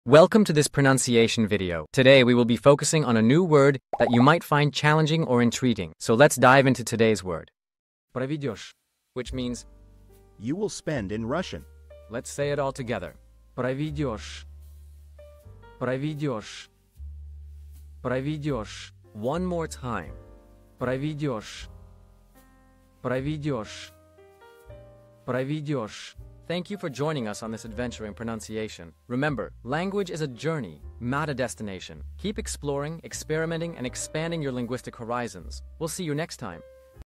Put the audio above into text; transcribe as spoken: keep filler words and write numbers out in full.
Welcome to this pronunciation video. Today we will be focusing on a new word that you might find challenging or intriguing. So let's dive into today's word. Проведешь, which means you will spend in Russian. Let's say it all together. Проведешь. Проведешь. Проведешь. One more time. Проведешь. Проведешь. Проведешь. Thank you for joining us on this adventure in pronunciation. Remember, language is a journey, not a destination. Keep exploring, experimenting, and expanding your linguistic horizons. We'll see you next time.